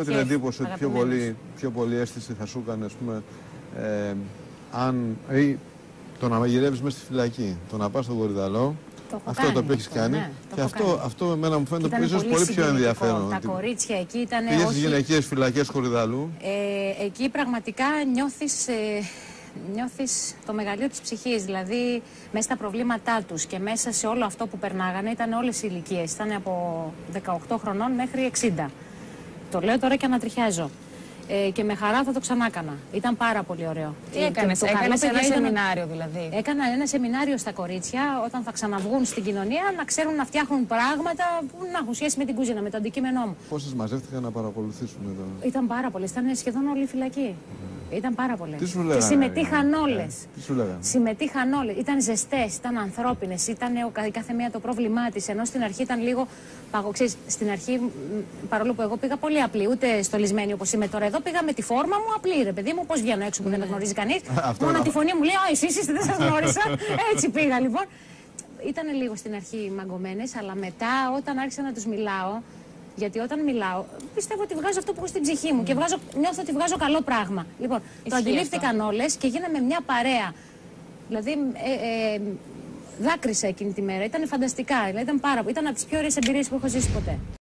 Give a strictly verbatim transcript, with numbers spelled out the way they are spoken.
έχω την εντύπωση ότι πιο πολύ, πιο πολύ αίσθηση θα σου έκανε, ας πούμε, ε, αν ή, το να μαγειρεύεις μέσα στη φυλακή, το να πας στον Κορυδαλό, το αυτό το οποίο έχεις κάνει. Ναι, και αυτό, αυτό εμένα μου φαίνεται ίσως πολύ, πολύ πιο ενδιαφέρον. Τα κορίτσια εκεί ήταν. Πήγες στις γυναικείες φυλακές Κορυδαλού. Ε, εκεί πραγματικά νιώθεις. Ε, Νιώθεις το μεγαλείο της ψυχής, δηλαδή μέσα στα προβλήματά τους και μέσα σε όλο αυτό που περνάγανε ήταν όλες οι ηλικίες. Ήταν από δεκαοκτώ χρονών μέχρι εξήντα. Το λέω τώρα και ανατριχιάζω. Ε, και με χαρά θα το ξανάκανα. Ήταν πάρα πολύ ωραίο. Τι έκανες, το, το έκανες ένα ήταν... σεμινάριο δηλαδή? Έκανα ένα σεμινάριο στα κορίτσια όταν θα ξαναβγούν στην κοινωνία να ξέρουν να φτιάχνουν πράγματα που να έχουν σχέση με την κουζίνα, με το αντικείμενό μου. Πόσες μαζεύτηκαν να παρακολουθήσουν εδώ? Ήταν πάρα πολλές, ήταν σχεδόν όλη η φυλακή. Mm. Ήταν πάρα πολλές. Τι σου λέγανε? Και συμμετείχαν όλες. Ε, τι σου λέγανε? Συμμετείχαν όλες. Ήταν ζεστές, ήταν ανθρώπινες, ήταν η κάθε μία το πρόβλημά της. Ενώ στην αρχή ήταν λίγο παγωξής. Στην αρχή, παρόλο που εγώ πήγα πολύ απλή, ούτε στολισμένη όπως είμαι τώρα εδώ, πήγα με τη φόρμα μου απλή, ρε παιδί μου, πώς βγαίνω έξω που δεν με γνωρίζει κανείς. Μόνο τη φωνή μου λέει, Α, εσείς είστε, δεν σας γνώρισα. Έτσι πήγα λοιπόν. Ήταν λίγο στην αρχή μαγκωμένες, αλλά μετά όταν άρχισα να τους μιλάω. Γιατί όταν μιλάω, πιστεύω ότι βγάζω αυτό που έχω στην ψυχή μου και βγάζω, νιώθω ότι βγάζω καλό πράγμα. Λοιπόν, Ισχύει το αντιλήφθηκαν όλες και γίναμε μια παρέα. Δηλαδή, ε, ε, δάκρυσα εκείνη τη μέρα. Ήταν φανταστικά. Δηλαδή, ήταν, πάρα, ήταν από τις πιο ωραίες εμπειρίες που έχω ζήσει ποτέ.